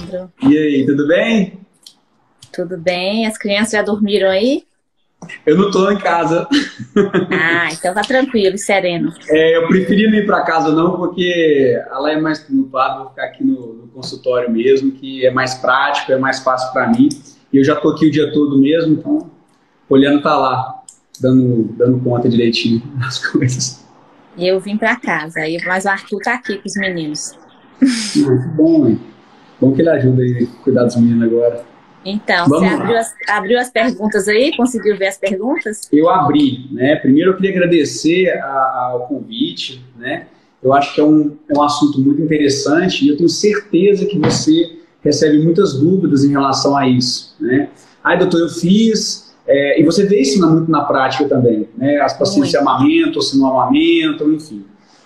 Leandro. E aí, tudo bem? Tudo bem? As crianças já dormiram aí? Eu não tô em casa. Ah, então tá tranquilo e sereno. Eu preferi não ir para casa não, porque lá é mais tumultuado, vou ficar aqui no consultório mesmo, que é mais prático, é mais fácil para mim. E eu já tô aqui o dia todo mesmo, então o Leandro tá lá, dando conta direitinho das coisas. E eu vim pra casa, mas o Arthur tá aqui com os meninos. Muito bom, hein? Bom que ele ajuda aí a cuidar dos meninos agora. Então, Vamos você lá. abriu as perguntas aí? Conseguiu ver as perguntas? Eu abri, né? Primeiro eu queria agradecer ao convite, né? Eu acho que é um assunto muito interessante e eu tenho certeza que você recebe muitas dúvidas em relação a isso, né? Aí, doutor, eu fiz, e você vê isso muito na prática também, né? As pacientes se amamentam, se não amamentam, enfim.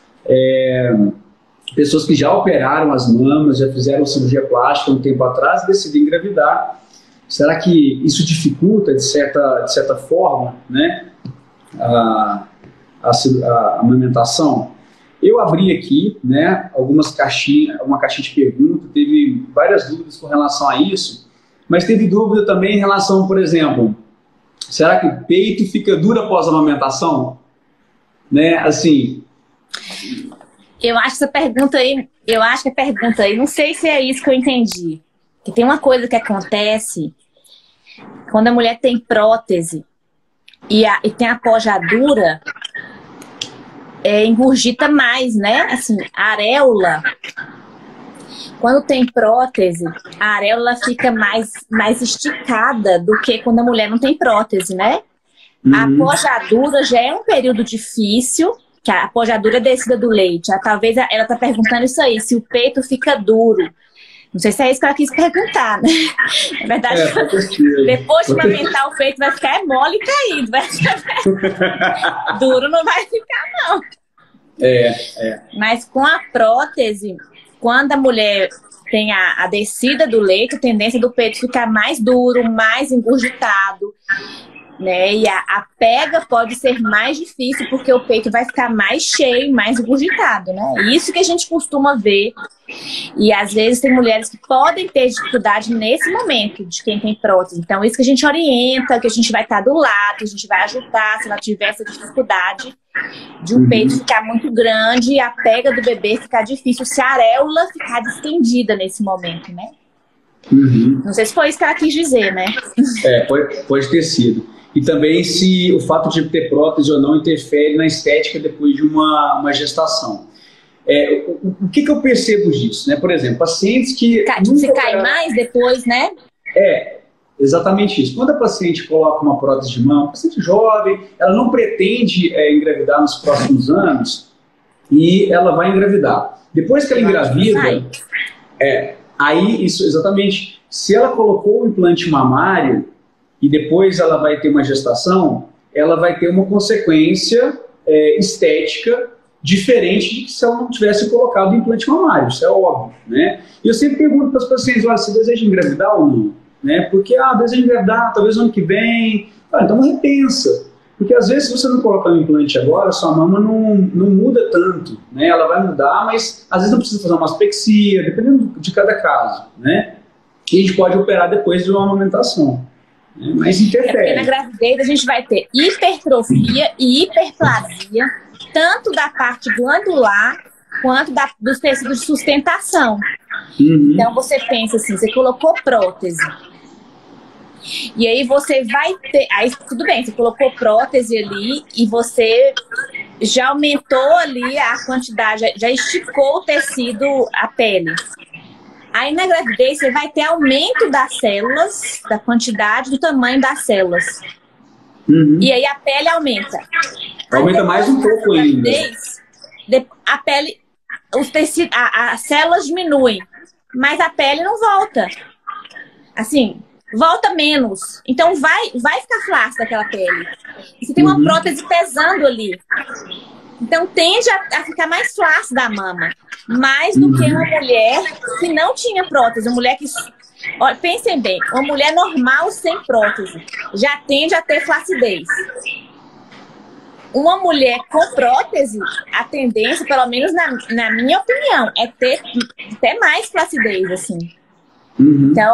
Pessoas que já operaram as mamas, já fizeram cirurgia plástica um tempo atrás e decidiram engravidar. Será que isso dificulta, de certa forma, né, a amamentação? Eu abri aqui, né, uma caixinha de perguntas, teve várias dúvidas com relação a isso, mas teve dúvida também em relação, por exemplo, será que o peito fica duro após a amamentação? Né, assim... Eu acho que a pergunta aí, não sei se é isso que eu entendi. Que tem uma coisa que acontece quando a mulher tem prótese e tem a pojadura, engurgita mais, né? Assim, a areola, quando tem prótese, a areola fica mais esticada do que quando a mulher não tem prótese, né? A pojadura já é um período difícil, que a pojadura é descida do leite. Talvez ela tá perguntando isso aí, se o peito fica duro. Não sei se é isso que ela quis perguntar, né? Na verdade, depois de amamentar o peito vai ficar mole e caído. Duro não vai ficar, não. Mas com a prótese, quando a mulher tem a descida do leite, a tendência do peito ficar mais duro, mais engurgitado, né? E a pega pode ser mais difícil porque o peito vai ficar mais cheio, mais engurgitado, né? Isso que a gente costuma ver. E às vezes tem mulheres que podem ter dificuldade nesse momento de quem tem prótese. Então isso que a gente orienta, que a gente vai estar do lado, que a gente vai ajudar se ela tiver essa dificuldade de um peito ficar muito grande e a pega do bebê ficar difícil, se a areola ficar distendida nesse momento, né? Não sei se foi isso que ela quis dizer, né? Pode ter sido. E também se o fato de ter prótese ou não interfere na estética depois de uma gestação. O que eu percebo disso, né? Por exemplo, pacientes que... Você cai mais depois, né? Exatamente isso. Quando a paciente coloca uma prótese de mama, paciente jovem, ela não pretende engravidar nos próximos anos e ela vai engravidar. Depois que ela engravida, aí isso, exatamente, se ela colocou o implante mamário e depois ela vai ter uma gestação, ela vai ter uma consequência estética diferente de que se ela não tivesse colocado o implante mamário, isso é óbvio, né? E eu sempre pergunto para as pacientes, olha, você deseja engravidar ou não? Né? Porque, deseja engravidar, talvez no ano que vem, então repensa. Porque às vezes se você não colocar o implante agora, sua mama não muda tanto, né? Ela vai mudar, mas às vezes não precisa fazer uma aspexia, dependendo de cada caso, né? E a gente pode operar depois de uma amamentação. Mas interfere. Porque na gravidez a gente vai ter hipertrofia e hiperplasia, tanto da parte glandular quanto dos tecidos de sustentação. Então você pensa assim, você colocou prótese. E aí você vai ter... Aí tudo bem, você colocou prótese ali e você já aumentou ali a quantidade, já esticou o tecido, a pele. Aí na gravidez você vai ter aumento das células, da quantidade, do tamanho das células. E aí a pele aumenta. Aumenta mais um pouco ainda. A pele, os tecidos, as células diminuem, mas a pele não volta. Assim, volta menos. Então vai ficar flácida aquela pele. E você tem uma prótese pesando ali. Então tende a ficar mais flácida a mama. Mais do que uma mulher que não tinha prótese. Uma mulher que... Olha, pensem bem, uma mulher normal sem prótese já tende a ter flacidez. Uma mulher com prótese, a tendência, pelo menos na minha opinião, é ter até mais flacidez, assim. Então,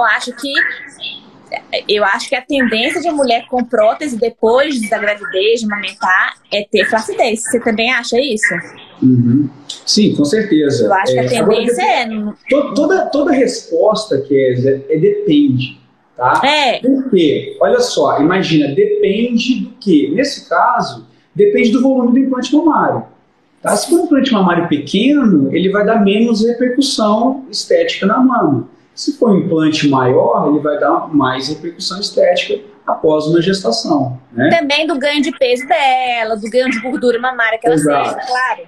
eu acho que a tendência de a mulher com prótese depois da gravidez, de amamentar, é ter flacidez. Você também acha isso? Sim, com certeza. Eu acho que a tendência Toda resposta, Kézia, depende, tá? Por quê? Olha só, imagina, depende do quê? Nesse caso, depende do volume do implante mamário. Tá? Se for um implante mamário pequeno, ele vai dar menos repercussão estética na mama. Se for um implante maior, ele vai dar mais repercussão estética após uma gestação. Né? Também do ganho de peso dela, do ganho de gordura mamária que ela seja, claro.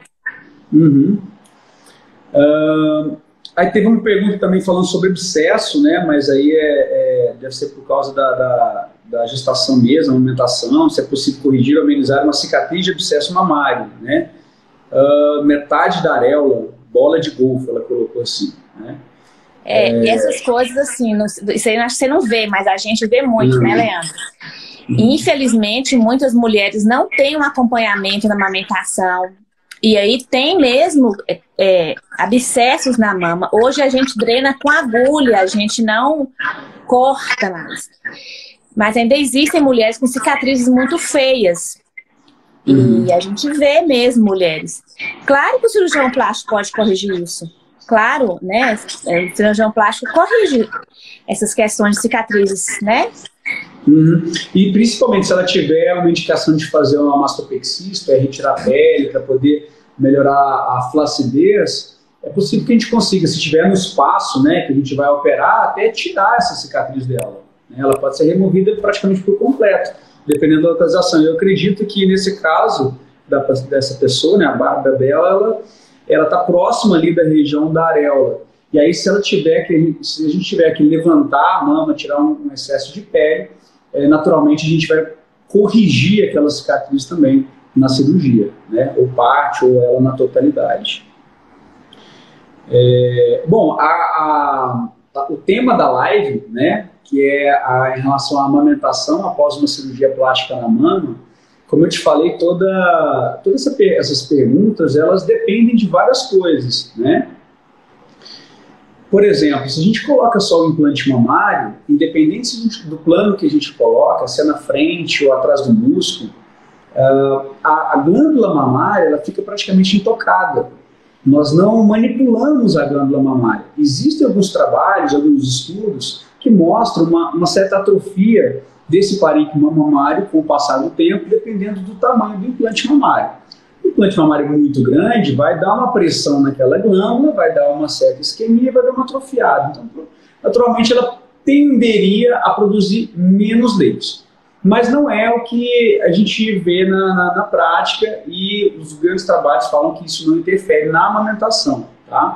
Aí teve uma pergunta também falando sobre abscesso, né? Mas aí deve ser por causa da gestação mesmo, amamentação, se é possível corrigir ou amenizar uma cicatriz de abscesso mamário, né? Metade da areola, bola de golfe, ela colocou assim, né? E essas coisas assim, isso aí acho que você não vê, mas a gente vê muito, né, Leandro? Infelizmente, muitas mulheres não têm um acompanhamento na amamentação. E aí tem mesmo abscessos na mama. Hoje a gente drena com agulha, a gente não corta mais. Mas ainda existem mulheres com cicatrizes muito feias. E a gente vê mesmo mulheres. Claro que o cirurgião plástico pode corrigir isso. Claro, né? O cirurgião plástico corrige essas questões de cicatrizes, né? E principalmente se ela tiver uma indicação de fazer uma mastopexia, isto é, retirar a pele para poder melhorar a flacidez, é possível que a gente consiga, se tiver no espaço, né, que a gente vai operar, até tirar essa cicatriz dela. Né? Ela pode ser removida praticamente por completo, dependendo da localização. Eu acredito que nesse caso dessa pessoa, né, a barba dela, ela está próxima ali da região da areola. E aí se a gente tiver que levantar a mama, tirar um excesso de pele, naturalmente a gente vai corrigir aquela cicatriz também na cirurgia, né? Ou parte, ou ela na totalidade. Bom, o tema da live, né, que é em relação à amamentação após uma cirurgia plástica na mama, como eu te falei, todas essas perguntas, elas dependem de várias coisas, né? Por exemplo, se a gente coloca só o implante mamário, independente do plano que a gente coloca, se é na frente ou atrás do músculo, a glândula mamária ela fica praticamente intocada. Nós não manipulamos a glândula mamária. Existem alguns trabalhos, alguns estudos que mostram uma certa atrofia desse parênquima mamário com o passar do tempo, dependendo do tamanho do implante mamário. O implante mamário muito grande vai dar uma pressão naquela glândula, vai dar uma certa isquemia, vai dar uma atrofiada. Então, naturalmente, ela tenderia a produzir menos leite. Mas não é o que a gente vê na prática, e os grandes trabalhos falam que isso não interfere na amamentação. Tá?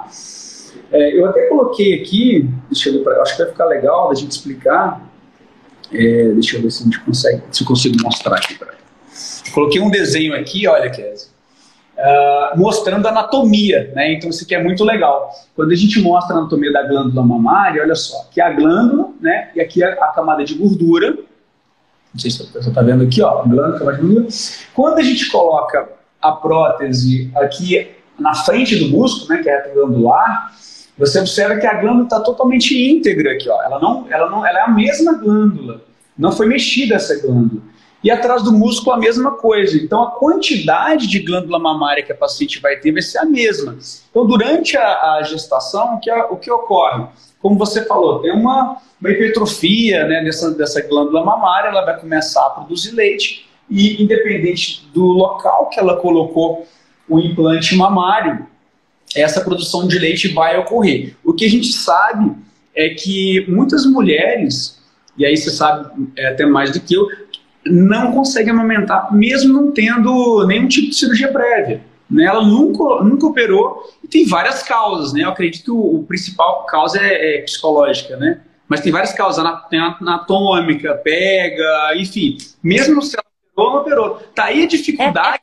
Eu até coloquei aqui, acho que vai ficar legal da gente explicar. Deixa eu ver se a gente consegue, se eu consigo mostrar aqui. Coloquei um desenho aqui, olha, Kézia, mostrando a anatomia, né? Então isso aqui é muito legal. Quando a gente mostra a anatomia da glândula mamária, olha só, aqui é a glândula, né? E aqui é a camada de gordura. Não sei se você está vendo aqui, ó, glândula, camada de gordura. Quando a gente coloca a prótese aqui na frente do músculo, né? Que é a reta glandular, você observa que a glândula está totalmente íntegra aqui, ó. Ela é a mesma glândula, não foi mexida essa glândula. E atrás do músculo a mesma coisa. Então a quantidade de glândula mamária que a paciente vai ter vai ser a mesma. Então durante a gestação, o que ocorre? Como você falou, tem uma hipertrofia, né, dessa glândula mamária, ela vai começar a produzir leite e independente do local que ela colocou o implante mamário, essa produção de leite vai ocorrer. O que a gente sabe é que muitas mulheres, e aí você sabe até mais do que eu, não conseguem amamentar, mesmo não tendo nenhum tipo de cirurgia prévia. Né? Ela nunca operou, e tem várias causas, né? Eu acredito que o principal causa é psicológica, né? Mas tem várias causas, tem anatômica, pega, enfim. Mesmo se ela operou, não operou. Tá aí a dificuldade.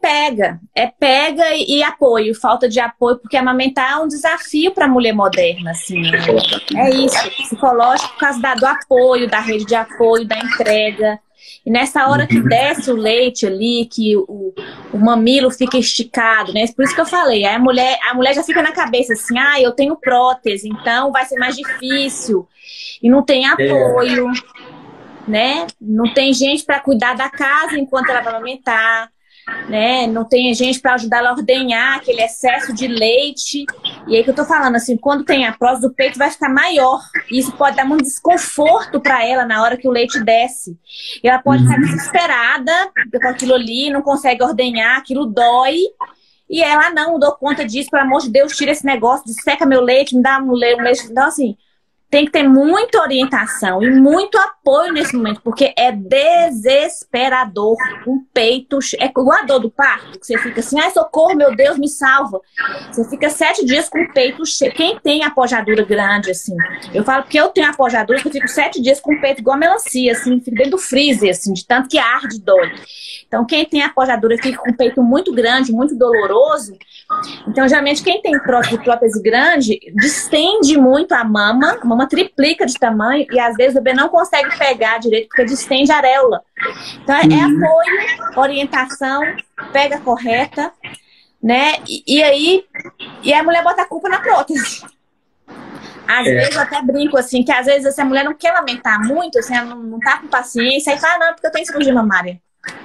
Pega e apoio, falta de apoio, porque amamentar é um desafio para a mulher moderna, assim. Né? É isso, psicológico por causa do apoio, da rede de apoio, da entrega. E nessa hora que desce o leite ali, que o mamilo fica esticado, né? Por isso que eu falei, a mulher já fica na cabeça assim, eu tenho prótese, então vai ser mais difícil. E não tem apoio, né? Não tem gente para cuidar da casa enquanto ela vai amamentar, né? Não tem gente para ajudar ela a ordenhar aquele excesso de leite. E aí que eu tô falando, assim, quando tem a prótese do peito vai ficar maior. E isso pode dar muito desconforto para ela na hora que o leite desce. E ela pode ficar desesperada com aquilo ali, não consegue ordenhar, aquilo dói. E ela, não dou conta disso, pelo amor de Deus, tira esse negócio, seca meu leite, me dá um leite. Então, assim, tem que ter muita orientação e muito apoio nesse momento, porque é desesperador. Um peito... É igual a dor do parto, que você fica assim, socorro, meu Deus, me salva. Você fica 7 dias com o peito cheio. Quem tem apojadura grande, assim... Eu falo porque eu tenho apojadura, que eu fico 7 dias com o peito igual a melancia, assim, fico dentro do freezer, assim, de tanto que arde e dói. Então, quem tem apojadura fica com o peito muito grande, muito doloroso. Então, geralmente, quem tem prótese grande, distende muito a mama triplica de tamanho e às vezes o bebê não consegue pegar direito porque distende a areola. Então é apoio, orientação, pega correta, né? E aí a mulher bota a culpa na prótese. Às vezes eu até brinco assim, que às vezes essa mulher não quer lamentar muito, assim, ela não tá com paciência, aí fala, não, porque eu tenho cirurgia mamária.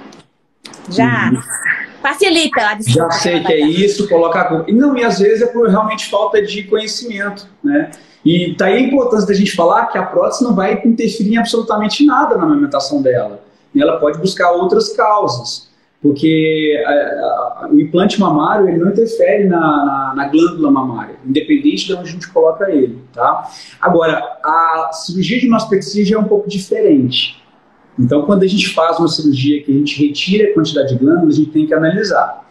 Já facilita a Já sei que é isso, colocar a culpa. E às vezes é por realmente falta de conhecimento, né? E daí a importância da gente falar que a prótese não vai interferir em absolutamente nada na amamentação dela. E ela pode buscar outras causas, porque o implante mamário ele não interfere na glândula mamária, independente de onde a gente coloca ele, tá? Agora, a cirurgia de mastopexia já é um pouco diferente. Então, quando a gente faz uma cirurgia que a gente retira a quantidade de glândulas, a gente tem que analisar.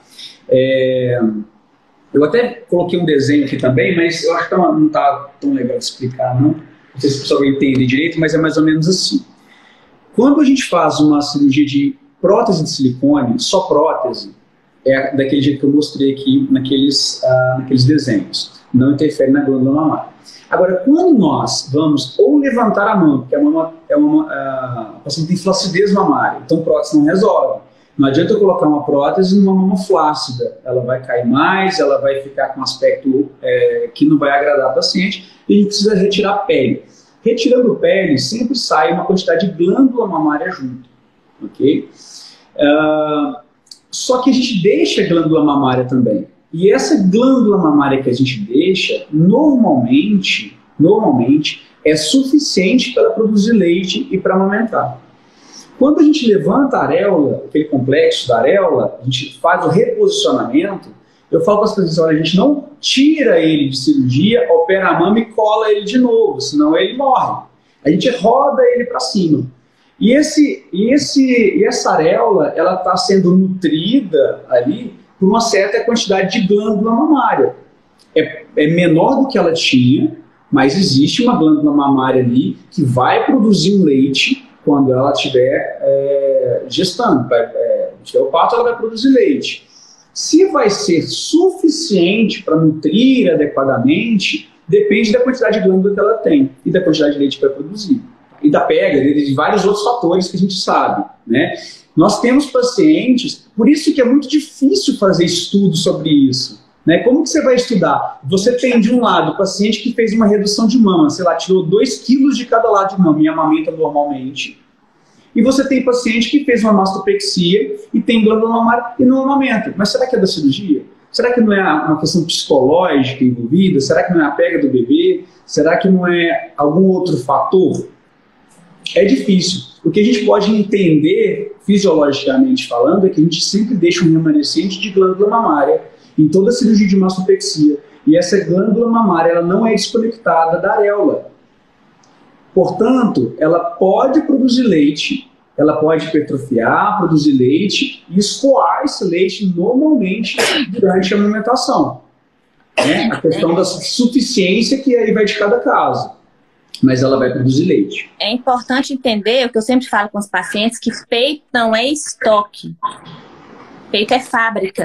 Eu até coloquei um desenho aqui também, mas eu acho que não está tão legal de explicar, não. Não sei se o pessoal vai entender direito, mas é mais ou menos assim. Quando a gente faz uma cirurgia de prótese de silicone, só prótese, é daquele jeito que eu mostrei aqui naqueles desenhos. Não interfere na glândula mamária. Agora, quando nós vamos ou levantar a mama, porque a paciente tem flacidez mamária, então prótese não resolve. Não adianta eu colocar uma prótese numa mama flácida, ela vai cair mais, ela vai ficar com um aspecto que não vai agradar a paciente, e a gente precisa retirar a pele. Retirando pele, sempre sai uma quantidade de glândula mamária junto, ok? Só que a gente deixa a glândula mamária também. E essa glândula mamária que a gente deixa, normalmente é suficiente para produzir leite e para amamentar. Quando a gente levanta a areola, aquele complexo da areola, a gente faz o reposicionamento, eu falo para as pessoas, olha, a gente não tira ele de cirurgia, opera a mama e cola ele de novo, senão ele morre. A gente roda ele para cima. E essa areola, ela está sendo nutrida ali por uma certa quantidade de glândula mamária. É menor do que ela tinha, mas existe uma glândula mamária ali que vai produzir um leite quando ela estiver gestando. Tiver o parto, ela vai produzir leite. Se vai ser suficiente para nutrir adequadamente, depende da quantidade de glândula que ela tem e da quantidade de leite que vai produzir. E da pega, de vários outros fatores que a gente sabe, né? Nós temos pacientes, por isso que é muito difícil fazer estudo sobre isso, né? Como que você vai estudar? Você tem de um lado o paciente que fez uma redução de mama, sei lá, tirou 2 quilos de cada lado de mama e amamenta normalmente, e você tem paciente que fez uma mastopexia e tem glândula mamária e não amamenta. Mas será que é da cirurgia? Será que não é uma questão psicológica envolvida? Será que não é a pega do bebê? Será que não é algum outro fator? É difícil. O que a gente pode entender, fisiologicamente falando, é que a gente sempre deixa um remanescente de glândula mamária em toda a cirurgia de mastopexia. E essa glândula mamária ela não é desconectada da areola. Portanto, ela pode produzir leite, ela pode hipertrofiar, produzir leite e escoar esse leite normalmente durante a amamentação. Né? A questão da suficiência que aí vai de cada caso. Mas ela vai produzir leite. É importante entender o que eu sempre falo com os pacientes, que peito não é estoque. Peito é fábrica.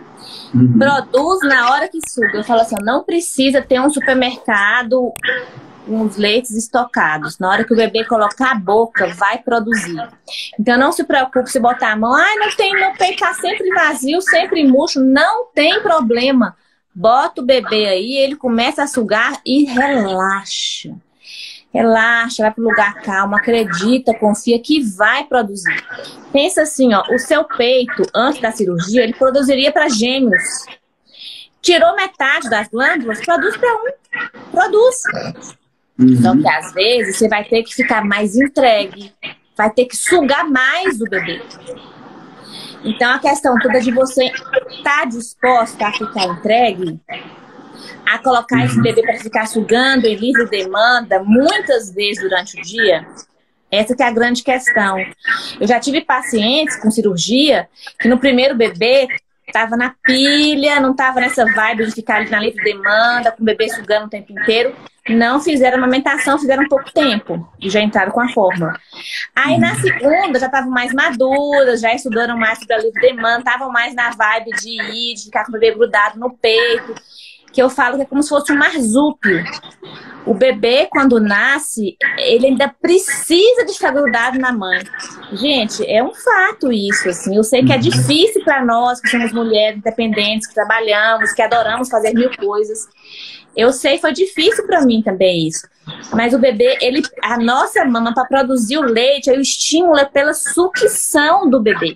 Produz na hora que suga. Eu falo assim, não precisa ter um supermercado os leites estocados. Na hora que o bebê colocar a boca, vai produzir. Então, não se preocupe se botar a mão. Ai, não tem, meu peito tá sempre vazio, sempre murcho. Não tem problema. Bota o bebê aí, ele começa a sugar e relaxa. Relaxa, vai para o lugar calmo, acredita, confia que vai produzir. Pensa assim, ó, o seu peito, antes da cirurgia, ele produziria para gêmeos. Tirou metade das glândulas, produz para um. Produz. Então, que às vezes, você vai ter que ficar mais entregue, vai ter que sugar mais do bebê. Então, a questão toda de você estar disposta a ficar entregue, a colocar esse bebê para ficar sugando em livre demanda, muitas vezes durante o dia, essa que é a grande questão. Eu já tive pacientes com cirurgia que no primeiro bebê estava na pilha, não estava nessa vibe de ficar ali na livre demanda, com o bebê sugando o tempo inteiro. Não fizeram amamentação, fizeram pouco tempo e já entraram com a fórmula. Aí na segunda já estavam mais maduras, já estudaram mais sobre a livre demanda, estavam mais na vibe de ir, de ficar com o bebê grudado no peito, que eu falo que é como se fosse um marsúpio. O bebê, quando nasce, ele ainda precisa de ficar grudado na mãe. Gente, é um fato isso, assim. Eu sei que é difícil para nós, que somos mulheres independentes, que trabalhamos, que adoramos fazer mil coisas. Eu sei, foi difícil para mim também isso. Mas o bebê, a nossa mama, para produzir o leite, o estímulo é pela sucção do bebê.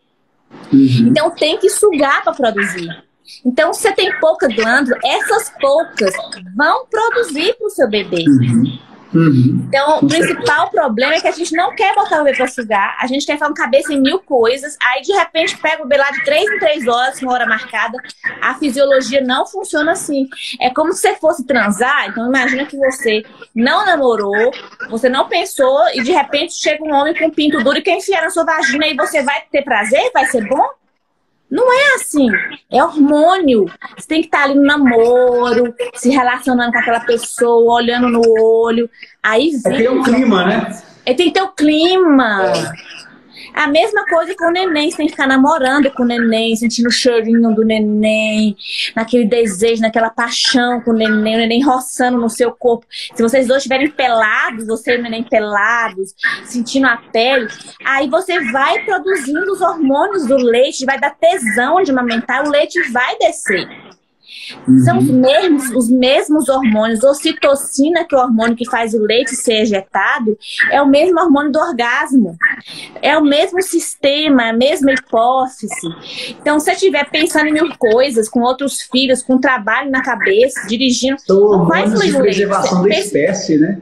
Então tem que sugar para produzir. Então, se você tem pouca glândula, essas poucas vão produzir para o seu bebê. Então, o principal problema é que a gente não quer botar o bebê para sugar, a gente quer fazer cabeça em mil coisas, aí de repente pega o bebê lá de 3 em 3 horas, uma hora marcada. A fisiologia não funciona assim. É como se você fosse transar. Então, imagina que você não namorou, você não pensou, e de repente chega um homem com um pinto duro e quer enfiar na sua vagina e você vai ter prazer? Vai ser bom? Não é assim, é hormônio. Você tem que estar ali no namoro, se relacionando com aquela pessoa, olhando no olho. Aí vem. Tem um clima, né? Tem que ter o clima. A mesma coisa com o neném, você tem que ficar namorando com o neném, sentindo o cheirinho do neném, naquele desejo, naquela paixão com o neném roçando no seu corpo. Se vocês dois estiverem pelados, você e o neném pelados, sentindo a pele, aí você vai produzindo os hormônios do leite, vai dar tesão de amamentar, o leite vai descer. São os mesmos hormônios. Ocitocina, que é o hormônio que faz o leite ser ejetado, é o mesmo hormônio do orgasmo. É o mesmo sistema, a mesma hipófise. Então, se você estiver pensando em mil coisas, com outros filhos, com trabalho na cabeça, dirigindo, não vai fluir o leite. Preservação da espécie, né?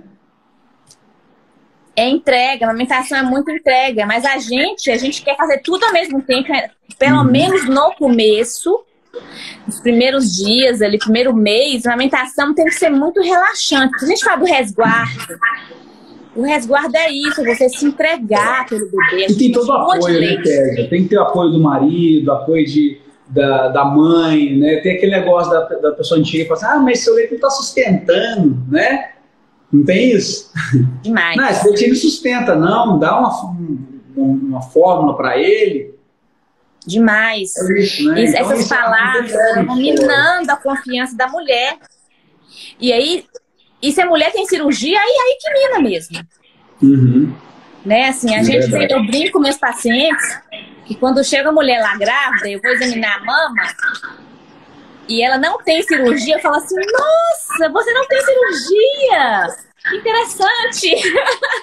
É entrega, a amamentação é muito entrega, mas a gente quer fazer tudo ao mesmo tempo, pelo menos no começo. Nos primeiros dias, ali, primeiro mês, a amamentação tem que ser muito relaxante. Se a gente fala do resguardo, o resguardo é isso, você se entregar pelo bebê. E tem todo o apoio, né, Kézia? Tem que ter o apoio do marido, apoio da mãe, né? Tem aquele negócio da pessoa antiga que fala assim, mas seu leite não está sustentando, né? Não tem isso? Demais. Não, esse leite ele sustenta, não. Dá uma fórmula para ele. Demais. É isso, né? Então, essas palavras vão minando a confiança da mulher. E aí, se a mulher tem cirurgia, aí que mina mesmo. Né? Assim, eu brinco com meus pacientes que quando chega a mulher lá grávida, eu vou examinar a mama e ela não tem cirurgia, eu falo assim, nossa, você não tem cirurgia! Que interessante!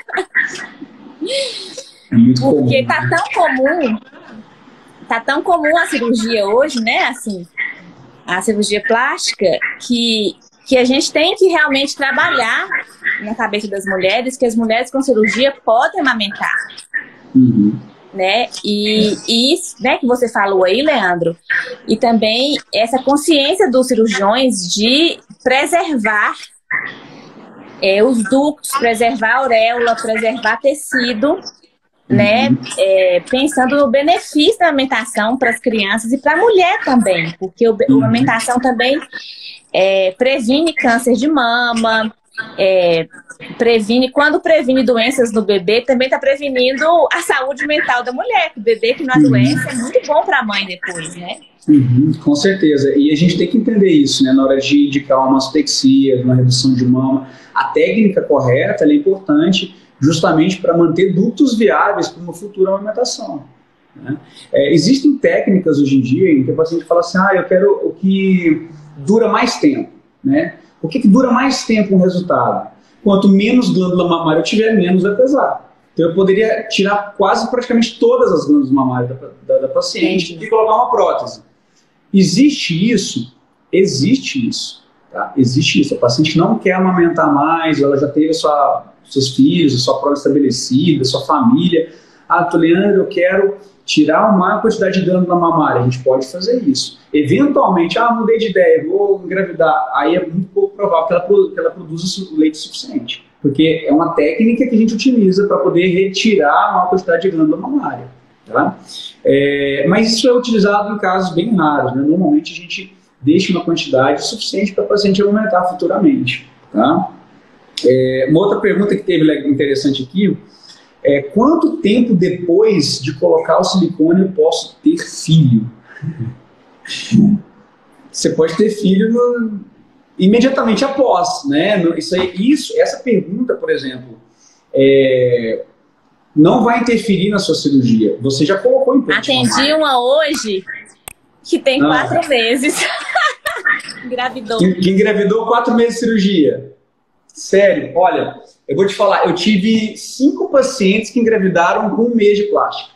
É muito porque comum. Tá tão comum a cirurgia hoje, né? Assim, a cirurgia plástica, que a gente tem que realmente trabalhar na cabeça das mulheres, que as mulheres com cirurgia podem amamentar. Né? E isso, né, que você falou aí, Leandro, e também essa consciência dos cirurgiões de preservar os ductos, preservar a auréola, preservar tecido, né? Pensando no benefício da amamentação para as crianças e para a mulher também, porque a amamentação também previne câncer de mama, quando previne doenças no bebê, também está prevenindo a saúde mental da mulher. O bebê que não adoece é muito bom para a mãe depois, né? Com certeza. E a gente tem que entender isso, né? Na hora de indicar uma mastexia, uma redução de mama, a técnica correta é importante justamente para manter ductos viáveis para uma futura amamentação, né? Existem técnicas hoje em dia em que o paciente fala assim, eu quero o que dura mais tempo, né? Por que dura mais tempo um resultado? Quanto menos glândula mamária eu tiver, menos vai pesar. Então eu poderia tirar quase praticamente todas as glândulas mamárias da paciente e colocar uma prótese. Existe isso? Existe isso. Tá? Existe isso. A paciente não quer amamentar mais, ela já teve seus filhos, a sua prova estabelecida, sua família. Leandro, eu quero tirar uma maior quantidade de glândula mamária. A gente pode fazer isso. Eventualmente, mudei de ideia, vou engravidar. Aí é muito pouco provável que ela produza leite suficiente. Porque é uma técnica que a gente utiliza para poder retirar a maior quantidade de glândula mamária. Tá? Mas isso é utilizado em casos bem raros, né? Normalmente a gente deixa uma quantidade suficiente para o paciente aumentar futuramente. Tá? Uma outra pergunta que teve interessante aqui quanto tempo depois de colocar o silicone eu posso ter filho? Você pode ter filho imediatamente após, né? Essa pergunta, por exemplo, não vai interferir na sua cirurgia. Você já colocou implante mamário. Atendi uma hoje que tem 4 meses. Engravidou. Que engravidou 4 meses de cirurgia. Sério, olha, eu vou te falar, eu tive 5 pacientes que engravidaram com 1 mês de plástica.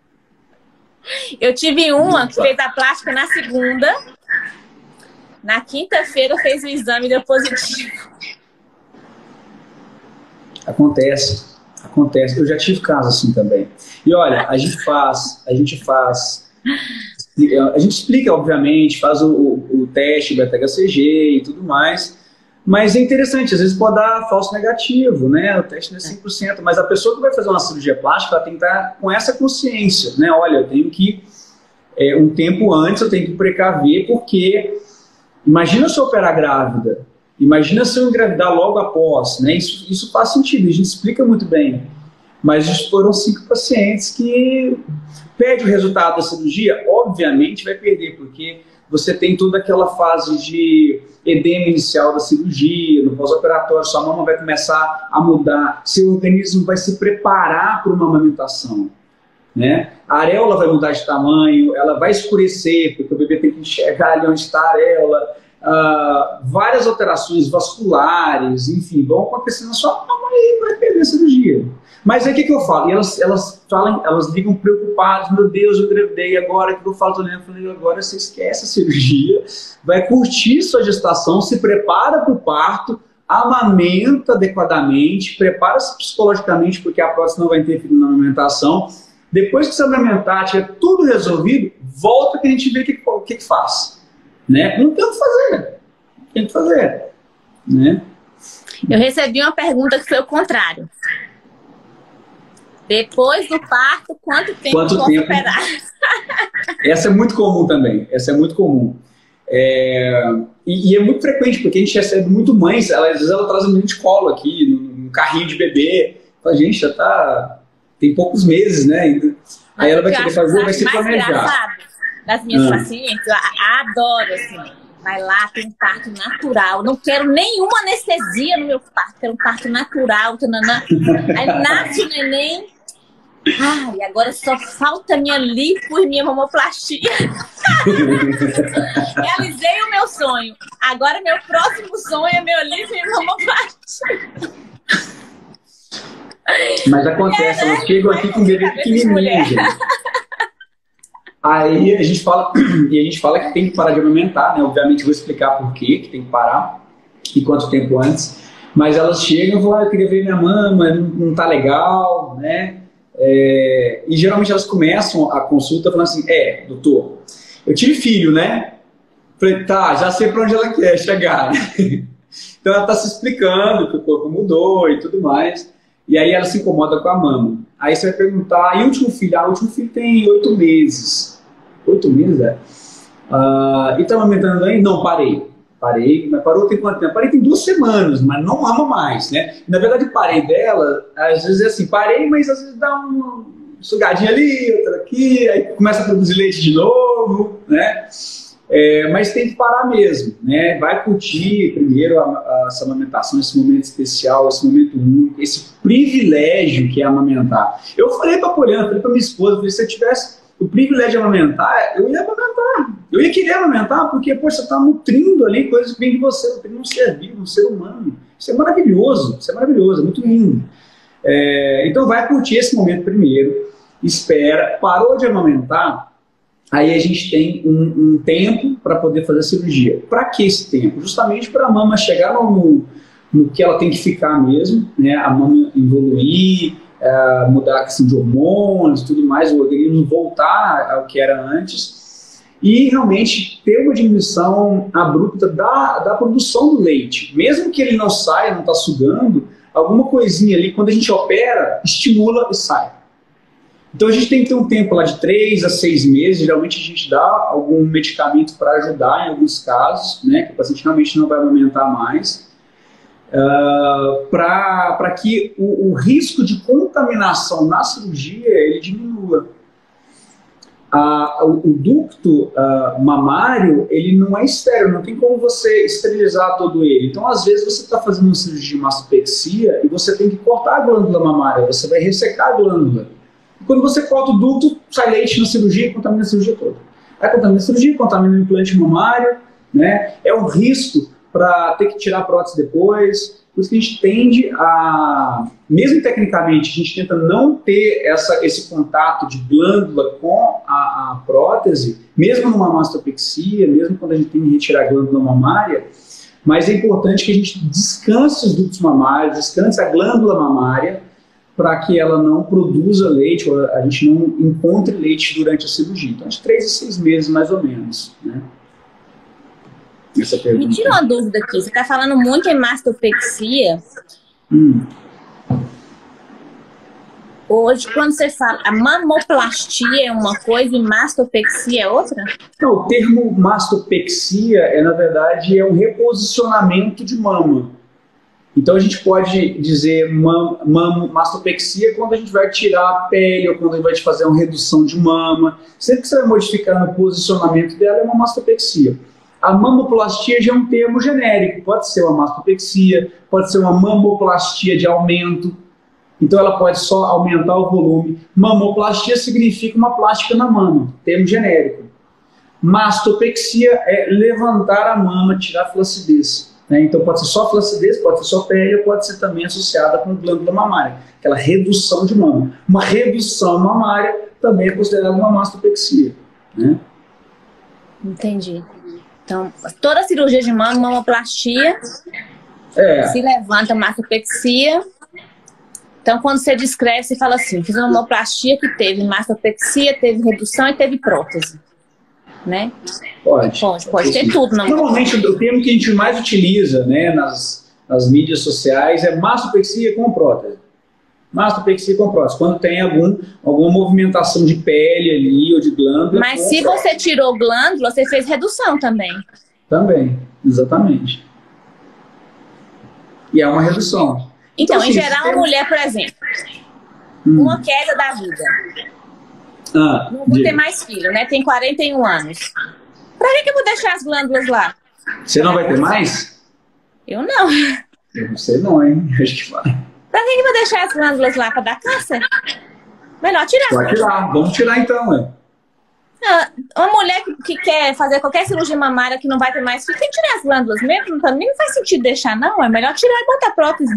Eu tive uma que fez a plástica na segunda, na quinta-feira fez o exame e deu positivo. Acontece. Eu já tive casos assim também. E olha, a gente explica, obviamente, faz o teste beta-HCG e tudo mais, mas é interessante, às vezes pode dar falso negativo, né? O teste não é 100%, mas a pessoa que vai fazer uma cirurgia plástica, ela tem que estar com essa consciência, né? Olha, eu tenho que, um tempo antes, eu tenho que precaver, porque imagina se eu operar grávida, imagina se eu engravidar logo após, né? Isso faz sentido, a gente explica muito bem. Mas foram 5 pacientes que perde o resultado da cirurgia, obviamente vai perder, porque você tem toda aquela fase de edema inicial da cirurgia, no pós-operatório, sua mama vai começar a mudar, seu organismo vai se preparar para uma amamentação, né? A areola vai mudar de tamanho, ela vai escurecer, porque o bebê tem que enxergar ali onde está a areola. Várias alterações vasculares, enfim, vão acontecer na sua mama e vai perder a cirurgia. Mas aí o que eu falo? E elas ligam preocupadas, meu Deus, eu engravidei, agora o que eu falo? Eu falei, agora você esquece a cirurgia, vai curtir sua gestação, se prepara para o parto, amamenta adequadamente, prepara-se psicologicamente, porque a próxima não vai interferir na amamentação. Depois que você amamentar, tiver tudo resolvido, volta que a gente vê o que faz. Né? Não tem o que fazer. Né? Eu recebi uma pergunta que foi o contrário. Depois do parto, quanto tempo posso esperar? Essa é muito comum também. E é muito frequente, porque a gente recebe muito mães, às vezes ela traz um menino de colo aqui, no carrinho de bebê. Fala, gente, já tá... Tem poucos meses, né? Aí ela vai querer fazer, vai se planejar. Das minhas pacientes, eu adoro, assim, vai lá, tem um parto natural, não quero nenhuma anestesia no meu parto, quero um parto natural, tananã. Aí nasce o neném, e agora só falta minha lipo e minha mamoplastia. Realizei o meu sonho, agora meu próximo sonho é meu lipo e mamoplastia. Mas acontece, elas chegam aqui com um bebê pequenininho, gente. Aí a gente fala que tem que parar de amamentar, né? Obviamente eu vou explicar por que tem que parar e quanto tempo antes. Mas elas chegam e falam, eu queria ver minha mama, não tá legal, né? E geralmente elas começam a consulta falando assim, doutor, eu tive filho, né? Falei, tá, já sei pra onde ela quer chegar. Então ela tá se explicando que o corpo mudou e tudo mais. E aí ela se incomoda com a mama. Aí você vai perguntar, e o último filho? O último filho tem 8 meses. 8 meses, E tá amamentando aí? Não, parei. parei, mas parou tem quanto tempo? Parei tem 2 semanas, mas não ama mais, né? Na verdade, parei dela, às vezes é assim, parei, mas às vezes dá uma sugadinha ali, outra aqui, aí começa a produzir leite de novo, né? Mas tem que parar mesmo, né? Vai curtir primeiro essa amamentação, esse momento especial, esse momento único, esse privilégio que é amamentar. Eu falei para a Poliana, falei para minha esposa, falei, se eu tivesse o privilégio de amamentar, eu ia amamentar. Eu ia querer amamentar, porque, poxa, você está nutrindo ali coisas que vêm de você, nutrindo um ser vivo, um ser humano. Isso é maravilhoso, é muito lindo. Então vai curtir esse momento primeiro, espera, parou de amamentar, aí a gente tem um tempo para poder fazer a cirurgia. Para que esse tempo? Justamente para a mama chegar no que ela tem que ficar mesmo, né? A mama evoluir, mudar a questão de hormônios e tudo mais, o organismo voltar ao que era antes e realmente ter uma diminuição abrupta da produção do leite. Mesmo que ele não saia, não está sugando, alguma coisinha ali, quando a gente opera, estimula e sai. Então a gente tem que ter um tempo lá de 3 a 6 meses, geralmente a gente dá algum medicamento para ajudar em alguns casos, né, que o paciente realmente não vai amamentar mais, para que o risco de contaminação na cirurgia ele diminua. O ducto mamário, ele não é estéril, não tem como você esterilizar todo ele. Então, às vezes, você está fazendo uma cirurgia de mastopexia e você tem que cortar a glândula mamária, você vai ressecar a glândula. E quando você corta o ducto, sai leite na cirurgia e contamina a cirurgia toda. Aí contamina a cirurgia, contamina o implante mamário, né? É um risco para ter que tirar a prótese depois. Por isso que a gente tende a, mesmo tecnicamente, a gente tenta não ter esse contato de glândula com a prótese, mesmo numa mastopexia, mesmo quando a gente tem que retirar a glândula mamária, mas é importante que a gente descanse os ductos mamários, descanse a glândula mamária, para que ela não produza leite, ou a gente não encontre leite durante a cirurgia. Então, de 3 a 6 meses, mais ou menos, né? Me tira uma dúvida aqui, você está falando muito em mastopexia. Hoje, quando você fala, a mamoplastia é uma coisa e mastopexia é outra? Não, o termo mastopexia na verdade, é um reposicionamento de mama. Então a gente pode dizer mastopexia quando a gente vai tirar a pele ou quando a gente vai fazer uma redução de mama. Sempre que você vai modificar o posicionamento dela, é uma mastopexia. A mamoplastia já é um termo genérico, pode ser uma mastopexia, pode ser uma mamoplastia de aumento, então ela pode só aumentar o volume. Mamoplastia significa uma plástica na mama, termo genérico. Mastopexia é levantar a mama, tirar a flacidez, né? Então pode ser só flacidez, pode ser só pele, pode ser também associada com glândula mamária, aquela redução de mama. Uma redução mamária também é considerada uma mastopexia, né? Entendi. Então, toda cirurgia de mama, mamoplastia, se levanta mastopexia. Então, quando você descreve, você fala assim, fiz uma mamoplastia que teve mastopexia, teve redução e teve prótese, né? Pode ter tudo. Não. Normalmente, o termo que a gente mais utiliza, né, nas mídias sociais é mastopexia com prótese. Mastopexia com prótese, quando tem alguma movimentação de pele ali ou de glândula. Mas se você tirou glândula, você fez redução também. Também, exatamente. E é uma redução. Então em geral, uma mulher, por exemplo, uma queda da vida. Não vou ter mais filho, né? Tem 41 anos. Pra que eu vou deixar as glândulas lá? Você não vai ter mais? Eu não. Eu não sei não, hein? Acho que vai. Pra que eu vou deixar as glândulas lá? Pra dar câncer? Melhor tirar. Pode tirar. Vamos tirar então, né? Uma mulher que quer fazer qualquer cirurgia mamária que não vai ter mais filho, tem que tirar as glândulas mesmo? Pra mim não faz sentido deixar, não. É melhor tirar e botar prótese.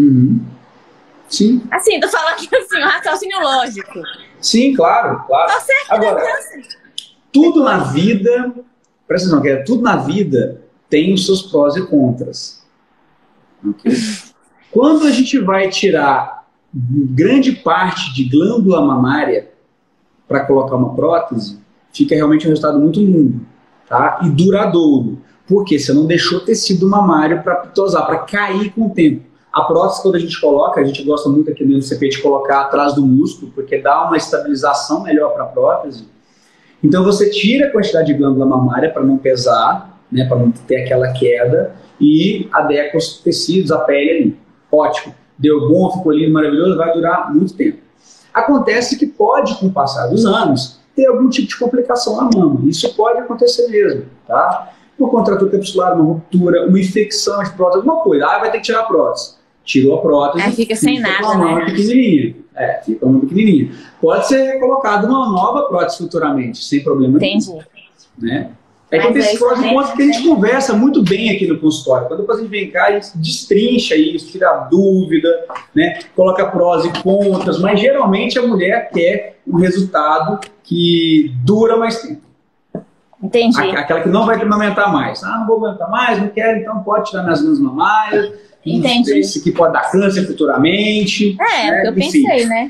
Sim. Assim, tô falando assim, um raciocínio lógico. Sim, claro. Tá certo. Agora, tudo na vida, presta atenção, tudo na vida tem os seus prós e contras. Ok? Quando a gente vai tirar grande parte de glândula mamária para colocar uma prótese, fica realmente um resultado muito lindo, tá? E duradouro. Porque você não deixou tecido mamário para pitosar, para cair com o tempo. A prótese, quando a gente coloca, a gente gosta muito aqui no CP de colocar atrás do músculo, porque dá uma estabilização melhor para a prótese. Então você tira a quantidade de glândula mamária para não pesar, né, para não ter aquela queda, e adequa os tecidos, a pele ali. Ótimo, deu bom, ficou lindo, maravilhoso, vai durar muito tempo. Acontece que pode, com o passar dos anos, ter algum tipo de complicação na mama. Isso pode acontecer mesmo, tá? Uma contratura capsular, uma ruptura, uma infecção de prótese, alguma coisa. Ah, vai ter que tirar a prótese. Tirou a prótese. Aí fica sem nada, uma mama pequenininha. Fica uma pequenininha. Pode ser colocada uma nova prótese futuramente, sem problema nenhum. Entendi. Né? Quando esses prós e contras que a gente conversa muito bem aqui no consultório. Quando o paciente vem cá, a gente destrincha isso, tira dúvida, né? Coloca prós e contras, mas geralmente a mulher quer um resultado que dura mais tempo. Entendi. Aquela que não vai amamentar mais. Ah, não vou amamentar mais, não quero, então pode tirar minhas glândulas mamárias. Entendi. Esse aqui pode dar câncer futuramente. Né? Eu pensei, né?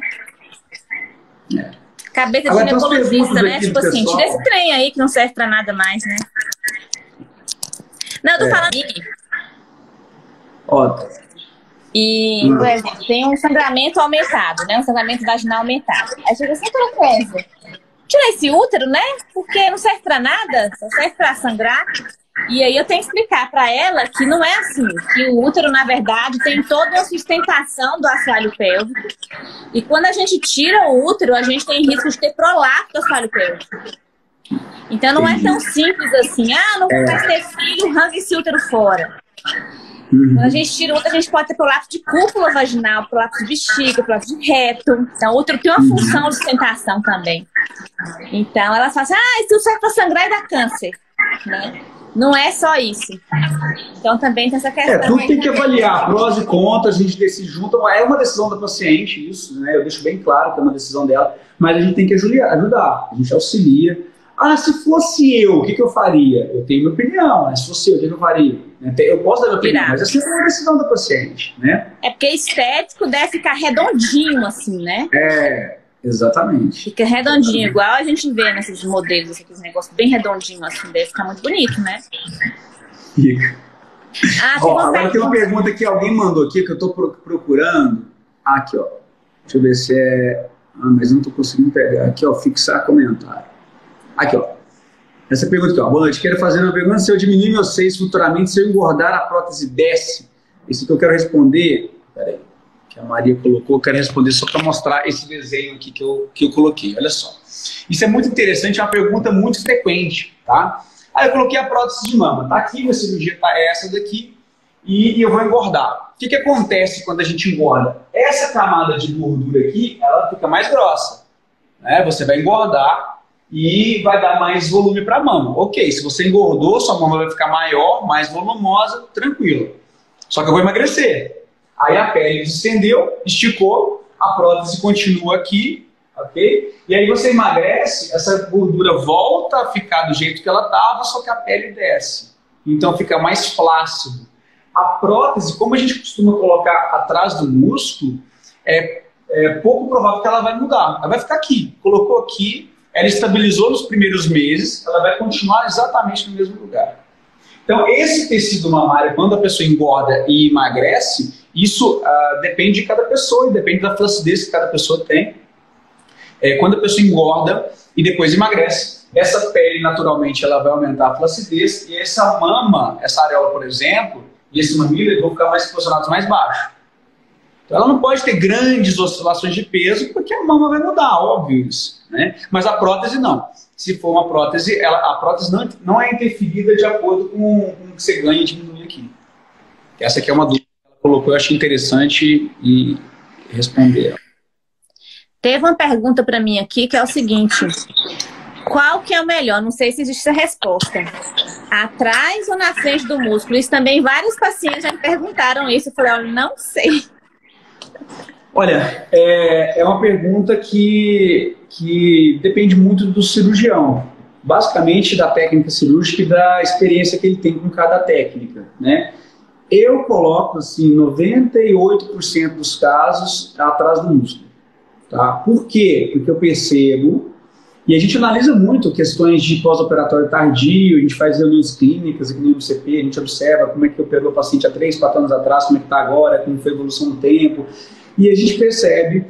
Cabeça de ginecologista, né? Tipo assim, tira esse trem aí que não serve pra nada mais, né? Não, eu tô falando aqui. Ó. E, por exemplo, tem um sangramento aumentado, né? Um sangramento vaginal aumentado. Aí chega assim, Clésia, tira esse útero, né? Porque não serve pra nada, só serve pra sangrar. E aí eu tenho que explicar para ela que não é assim, que o útero, na verdade, tem toda a sustentação do assoalho pélvico. E quando a gente tira o útero, a gente tem risco de ter prolapso do assoalho pélvico. Então não é tão simples assim, não vai ter filho, arranca esse útero fora. Quando a gente tira o útero, a gente pode ter prolapso de cúpula vaginal, prolapso de bexiga, prolapso de reto. Então o útero tem uma função de sustentação também. Então elas falam assim, isso serve para sangrar e dar câncer, né? Não é só isso. Então também tem essa questão. Tudo tem que avaliar, prós e contras, a gente decide junto. É uma decisão da paciente, isso, né? Eu deixo bem claro que é uma decisão dela, mas a gente tem que ajudar, a gente auxilia. Se fosse eu, o que eu faria? Eu tenho minha opinião, mas se fosse eu, o que eu faria? Eu posso dar minha opinião, mas essa é uma decisão da paciente, né? É porque estético deve ficar redondinho, assim, né? Exatamente. Fica redondinho, igual a gente vê nesses modelos, esses negócios bem redondinhos, assim, deve ficar muito bonito, né? Fica. Agora tem uma pergunta que alguém mandou aqui, que eu estou procurando. Aqui, ó. Deixa eu ver se é... mas não estou conseguindo pegar. Aqui, ó, fixar comentário. Aqui, ó. Essa pergunta aqui, ó. Boa noite, quero fazer uma pergunta. Se eu diminuir meus seios futuramente, se eu engordar, a prótese desce? Isso que eu quero responder... Peraí. Que a Maria colocou, quero responder só para mostrar esse desenho aqui que eu coloquei. Olha só. Isso é muito interessante, é uma pergunta muito frequente, tá? Aí eu coloquei a prótese de mama. Tá aqui, minha cirurgia tá essa daqui e eu vou engordar. O que acontece quando a gente engorda? Essa camada de gordura aqui, ela fica mais grossa, né? Você vai engordar e vai dar mais volume para a mama. Ok, se você engordou, sua mama vai ficar maior, mais volumosa, tranquilo. Só que eu vou emagrecer. Aí a pele distendeu, esticou, a prótese continua aqui, ok? E aí você emagrece, essa gordura volta a ficar do jeito que ela estava, só que a pele desce. Então fica mais flácido. A prótese, como a gente costuma colocar atrás do músculo, é pouco provável que ela vai mudar. Ela vai ficar aqui. Colocou aqui, ela estabilizou nos primeiros meses, ela vai continuar exatamente no mesmo lugar. Então, esse tecido mamário, quando a pessoa engorda e emagrece, isso depende de cada pessoa e depende da flacidez que cada pessoa tem. Quando a pessoa engorda e depois emagrece, essa pele naturalmente ela vai aumentar a flacidez e essa mama, essa areola, por exemplo, e esse mamilo, eles vão ficar mais posicionados mais baixo. Então, ela não pode ter grandes oscilações de peso porque a mama vai mudar, óbvio isso, né? Mas a prótese não. Se for uma prótese, a prótese não é interferida de acordo com o que você ganha e diminui aqui. Essa aqui é uma dúvida que ela colocou, eu achei interessante e responder. Teve uma pergunta para mim aqui que é o seguinte: qual que é o melhor? Não sei se existe essa resposta. Atrás ou na frente do músculo? Isso também vários pacientes já me perguntaram isso. Eu falei, olha, não sei. Olha, é uma pergunta que depende muito do cirurgião. Basicamente da técnica cirúrgica e da experiência que ele tem com cada técnica, né? Eu coloco, assim, 98% dos casos atrás do músculo. Tá? Por quê? Porque eu percebo, e a gente analisa muito questões de pós-operatório tardio, a gente faz reuniões clínicas aqui no MCP, a gente observa como é que operou o paciente há 3, 4 anos atrás, como é que está agora, como foi a evolução no tempo, e a gente percebe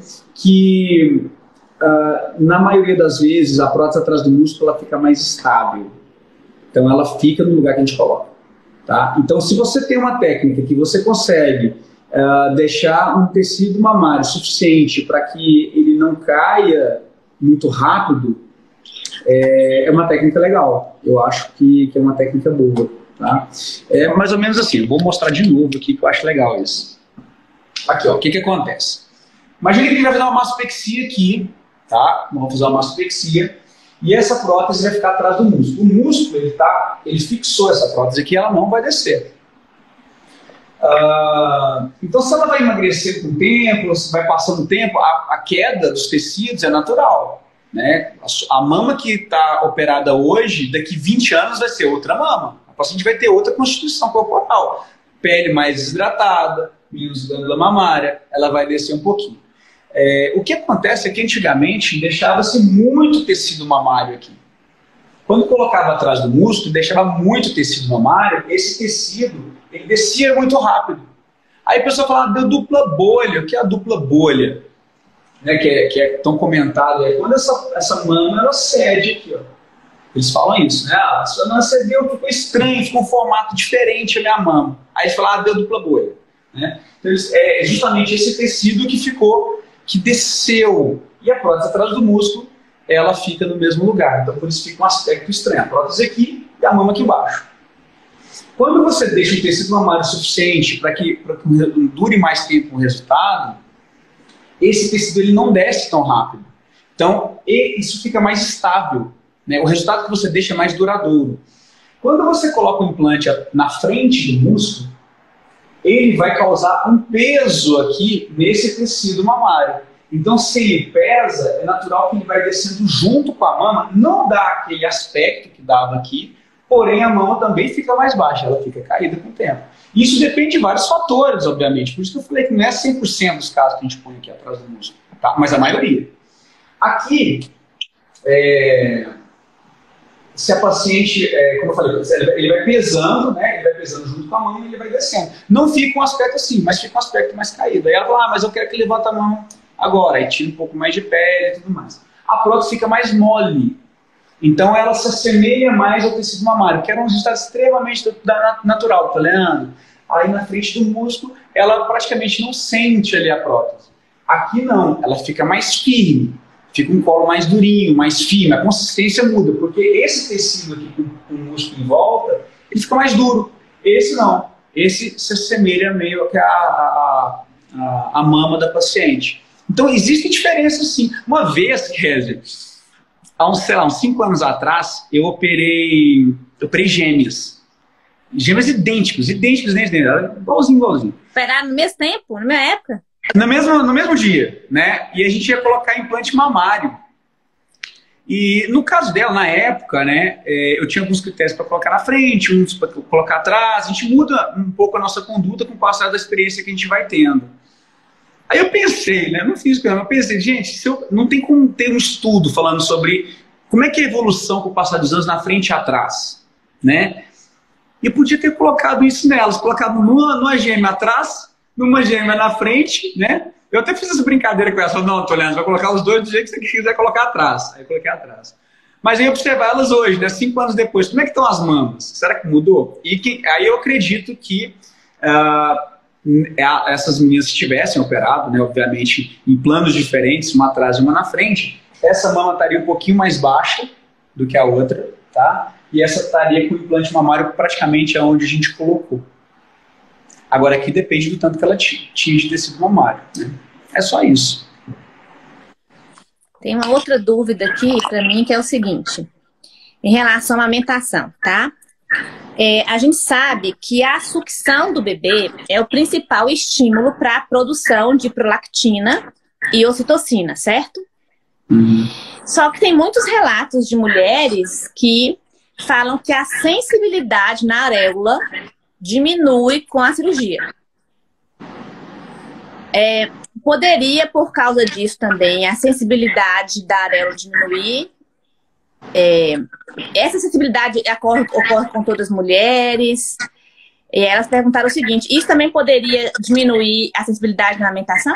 que na maioria das vezes a prótese atrás do músculo ela fica mais estável. Então ela fica no lugar que a gente coloca. Tá? Então, se você tem uma técnica que você consegue deixar um tecido mamário suficiente para que ele não caia muito rápido, é uma técnica legal. Eu acho que é uma técnica boa. Tá? É mais ou menos assim, eu vou mostrar de novo aqui que eu acho legal isso. Aqui, ó, o que acontece? Imagina que a gente vai fazer uma mastopexia aqui, tá? Vamos fazer uma mastopexia e essa prótese vai ficar atrás do músculo. O músculo, ele fixou essa prótese aqui e ela não vai descer. Então, se ela vai emagrecer com o tempo, se vai passando o tempo, a queda dos tecidos é natural. Né? A mama que está operada hoje, daqui 20 anos vai ser outra mama. A paciente vai ter outra constituição corporal. Pele mais desidratada, menos glândula mamária, ela vai descer um pouquinho. O que acontece é que antigamente deixava-se muito tecido mamário aqui. Quando colocava atrás do músculo, deixava muito tecido mamário, esse tecido ele descia muito rápido. Aí a pessoa fala, deu dupla bolha. O que é a dupla bolha? Né, que é tão comentado. É quando essa mama ela cede aqui. Ó. Eles falam isso, né? A sua mama cedeu, ficou estranho, ficou um formato diferente a minha mama. Aí eles falam, deu dupla bolha. Né? Então, é justamente esse tecido que ficou, que desceu. E a prótese atrás do músculo, ela fica no mesmo lugar. Então, por isso fica um aspecto estranho. A prótese aqui e a mama aqui embaixo. Quando você deixa um tecido mamário suficiente para que dure mais tempo o resultado, esse tecido ele não desce tão rápido. Então, isso fica mais estável. Né? O resultado que você deixa é mais duradouro. Quando você coloca o implante na frente do músculo, ele vai causar um peso aqui nesse tecido mamário. Então, se ele pesa, é natural que ele vai descendo junto com a mama, não dá aquele aspecto que dava aqui, porém a mama também fica mais baixa, ela fica caída com o tempo. Isso depende de vários fatores, obviamente, por isso que eu falei que não é 100% dos casos que a gente põe aqui atrás do músculo, tá? Mas a maioria. Aqui, se a paciente, como eu falei, ele vai pesando, né? Ele vai pesando junto com a mão e ele vai descendo. Não fica um aspecto assim, mas fica um aspecto mais caído. Aí ela fala, mas eu quero que levanta a mão agora, aí tira um pouco mais de pele e tudo mais. A prótese fica mais mole. Então ela se assemelha mais ao tecido mamário, que era um resultado extremamente natural, tá vendo? Aí na frente do músculo, ela praticamente não sente ali a prótese. Aqui não, ela fica mais firme, fica um colo mais durinho, mais firme, a consistência muda, porque esse tecido aqui com o músculo em volta, ele fica mais duro. Esse não, esse se assemelha meio que a mama da paciente. Então existe diferença sim. Uma vez, Kézia, há uns 5 anos atrás, eu operei gêmeas. Gêmeas idênticos, igualzinho. Operaram no mesmo tempo, na mesma época? No mesmo dia, né? E a gente ia colocar implante mamário. E no caso dela, na época, né, eu tinha alguns critérios para colocar na frente, uns para colocar atrás. A gente muda um pouco a nossa conduta com o passar da experiência que a gente vai tendo. Aí eu pensei, né, não fiz, eu pensei, gente, não tem como ter um estudo falando sobre como é que é a evolução com o passar dos anos na frente e atrás, né? E eu podia ter colocado isso nelas, colocado numa gêmea atrás, numa gêmea na frente, né? Eu até fiz essa brincadeira com ela, falei, não, Toliano, vai colocar os dois do jeito que você quiser colocar atrás. Aí eu coloquei atrás. Mas aí observar elas hoje, né, 5 anos depois, como é que estão as mamas? Será que mudou? Aí eu acredito que essas meninas que tivessem operado, né, obviamente, em planos diferentes, uma atrás e uma na frente, essa mama estaria um pouquinho mais baixa do que a outra, tá? E essa estaria com o implante mamário praticamente aonde a gente colocou. Agora aqui depende do tanto que ela tinha de tecido mamário, né? É só isso. Tem uma outra dúvida aqui para mim que é o seguinte, em relação à amamentação, tá? A gente sabe que a sucção do bebê é o principal estímulo para a produção de prolactina e ocitocina, certo? Só que tem muitos relatos de mulheres que falam que a sensibilidade na areola diminui com a cirurgia. Poderia, por causa disso também, a sensibilidade da areola diminuir. Essa sensibilidade ocorre com todas as mulheres. Elas perguntaram o seguinte, isso também poderia diminuir a sensibilidade na amamentação?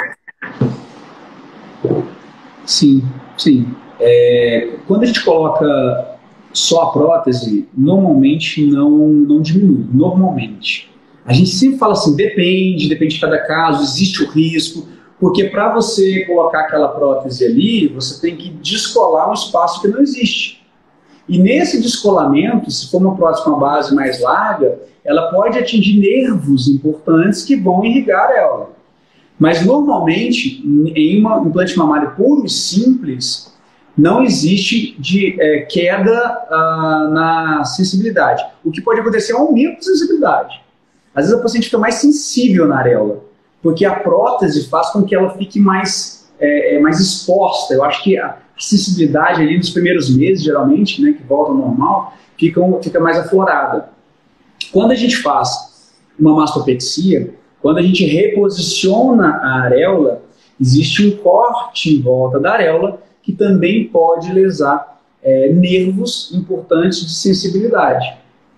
Sim, sim. Quando a gente coloca só a prótese normalmente não diminui, normalmente. A gente sempre fala assim, depende de cada caso, existe o risco, porque para você colocar aquela prótese ali, você tem que descolar um espaço que não existe. E nesse descolamento, se for uma prótese com uma base mais larga, ela pode atingir nervos importantes que vão irrigar ela. Mas normalmente, em um implante mamário puro e simples, não existe queda na sensibilidade. O que pode acontecer é um aumento de sensibilidade. Às vezes a paciente fica mais sensível na areola, porque a prótese faz com que ela fique mais exposta. Eu acho que a sensibilidade ali nos primeiros meses, geralmente, né, que volta ao normal, fica mais aflorada. Quando a gente faz uma mastopexia, quando a gente reposiciona a areola, existe um corte em volta da areola que também pode lesar nervos importantes de sensibilidade.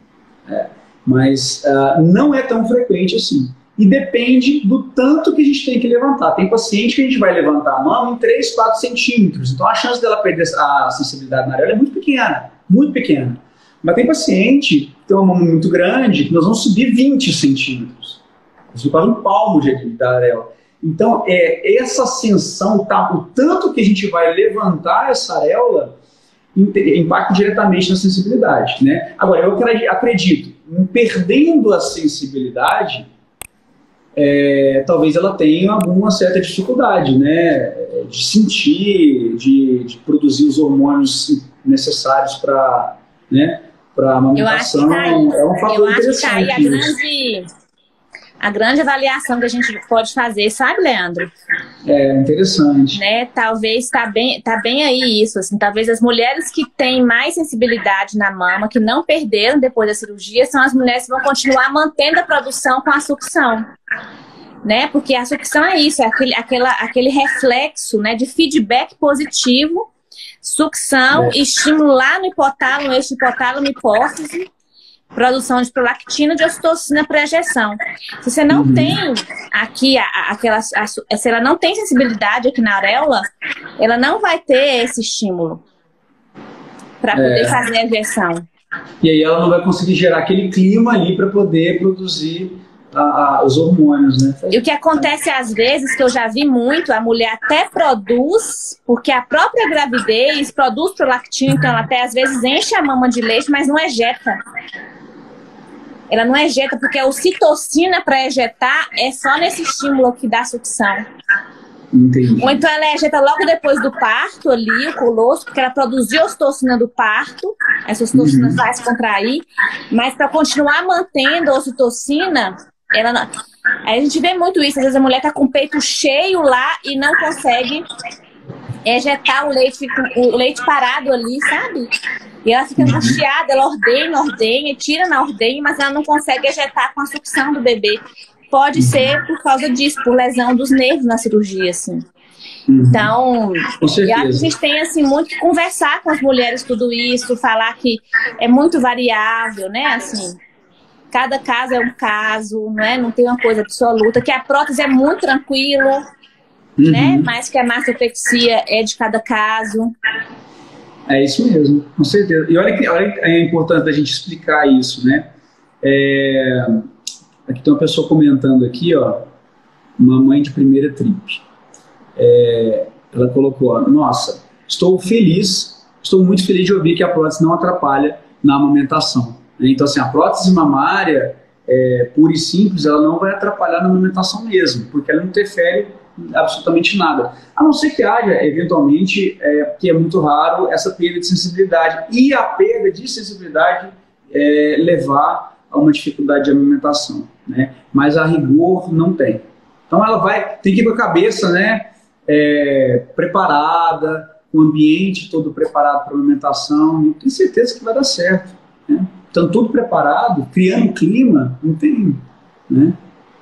Mas não é tão frequente assim. E depende do tanto que a gente tem que levantar. Tem paciente que a gente vai levantar a mão em 3, 4 centímetros. Então a chance dela perder a sensibilidade na areola é muito pequena. Muito pequena. Mas tem paciente que tem uma mão muito grande que nós vamos subir 20 centímetros. Isso quase um palmo da areola. Então, essa ascensão, o tanto que a gente vai levantar essa areola, impacta diretamente na sensibilidade, né? Agora, eu acredito, perdendo a sensibilidade, talvez ela tenha alguma certa dificuldade, né? De sentir, de produzir os hormônios necessários para, né, a amamentação. É um fator interessante. A grande avaliação que a gente pode fazer, sabe, Leandro? É interessante. Né? Talvez tá bem aí isso, assim, talvez as mulheres que têm mais sensibilidade na mama, que não perderam depois da cirurgia, são as mulheres que vão continuar mantendo a produção com a sucção. Né? Porque a sucção é isso, é aquele reflexo, né, de feedback positivo, sucção, estímulo lá no hipotálamo, eixo hipotálamo, hipófise, produção de prolactina, de ocitocina para ejeção. Se você não tem aqui se ela não tem sensibilidade aqui na areola, ela não vai ter esse estímulo para poder fazer a ejeção. E aí ela não vai conseguir gerar aquele clima ali para poder produzir os hormônios, né? E o que acontece às vezes, que eu já vi muito, a mulher até produz, porque a própria gravidez produz prolactina, então ela até às vezes enche a mama de leite, mas não ejeta. Ela não ejeta, porque a ocitocina para ejetar é só nesse estímulo aqui da sucção. Entendi. Ou então ela ejeta logo depois do parto ali, o colosso, porque ela produziu a ocitocina do parto, essa ocitocina faz contrair, mas para continuar mantendo a ocitocina, ela não... Aí a gente vê muito isso, às vezes a mulher tá com o peito cheio lá e não consegue ejetar o leite parado ali, sabe? E ela fica angustiada, ela ordenha, tira na ordenha, mas ela não consegue ejetar com a sucção do bebê. Pode ser por causa disso, por lesão dos nervos na cirurgia, assim. Então, com certeza. a gente tem, assim, muito que conversar com as mulheres tudo isso, falar que é muito variável, né, assim. Cada caso é um caso, né? Não tem uma coisa absoluta, que a prótese é muito tranquila, né? Mas que a mastopexia é de cada caso. É isso mesmo, com certeza. E olha que é importante a gente explicar isso, né? Aqui tem uma pessoa comentando aqui, ó, uma mãe de primeira trip. Ela colocou, ó, nossa, estou muito feliz de ouvir que a prótese não atrapalha na amamentação. Então, assim, a prótese mamária, pura e simples, ela não vai atrapalhar na amamentação mesmo, porque ela não interfere absolutamente nada. A não ser que haja, eventualmente, que é muito raro, essa perda de sensibilidade. E a perda de sensibilidade levar a uma dificuldade de amamentação, né? Mas a rigor não tem. Então ela tem que ir com a cabeça, né, preparada, com o ambiente todo preparado para a amamentação, e tenho certeza que vai dar certo, né? Então tudo preparado, criando clima, não tem, né?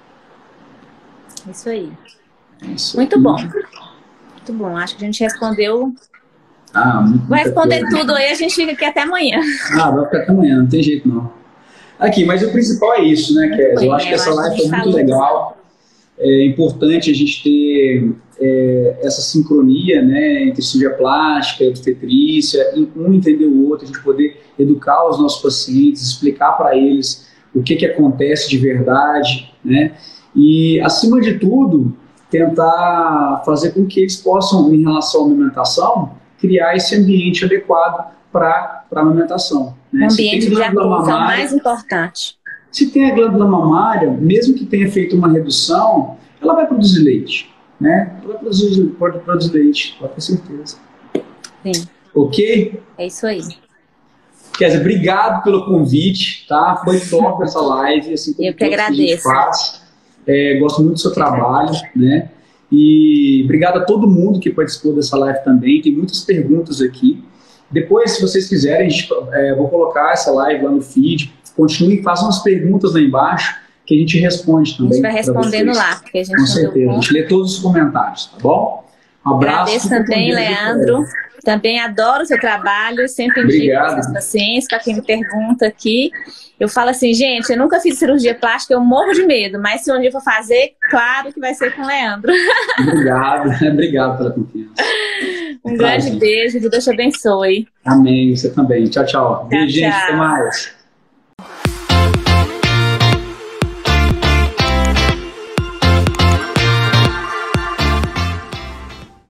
Isso aí. Muito bom. Muito bom. Acho que a gente respondeu. Vai responder tudo aí, a gente fica aqui até amanhã. Vai ficar até amanhã, não tem jeito não. Aqui, mas o principal é isso, né, Kézia? Eu acho que essa live foi muito legal. É importante a gente ter essa sincronia, né, entre cirurgia plástica, obstetrícia, um entender o outro, a gente poder educar os nossos pacientes, explicar para eles o que acontece de verdade, né? E, acima de tudo, tentar fazer com que eles possam, em relação à amamentação, criar esse ambiente adequado para a amamentação. Né? Um ambiente de apoio é o mais importante. Se tem a glândula mamária, mesmo que tenha feito uma redução, ela vai produzir leite. Né? Ela pode produzir leite, pode ter certeza. Sim. Ok? É isso aí. Kézia, obrigado pelo convite, tá? Foi top essa live. Assim, eu que agradeço. Gosto muito do seu trabalho, né? E obrigado a todo mundo que participou dessa live também. Tem muitas perguntas aqui. Depois, se vocês quiserem, vou colocar essa live lá no feed. Continuem, façam as perguntas lá embaixo, que a gente responde também. A gente vai respondendo lá, porque a gente com certeza, a gente lê todos os comentários, tá bom? Um abraço. Agradeço também, Leandro. Também adoro o seu trabalho, sempre indico para os pacientes, para quem me pergunta aqui. Eu falo assim, gente, eu nunca fiz cirurgia plástica, eu morro de medo, mas se um dia eu for fazer, claro que vai ser com o Leandro. Obrigado pela confiança. Um grande beijo, que Deus te abençoe. Amém, você também. Tchau, tchau. Beijo, gente, até mais.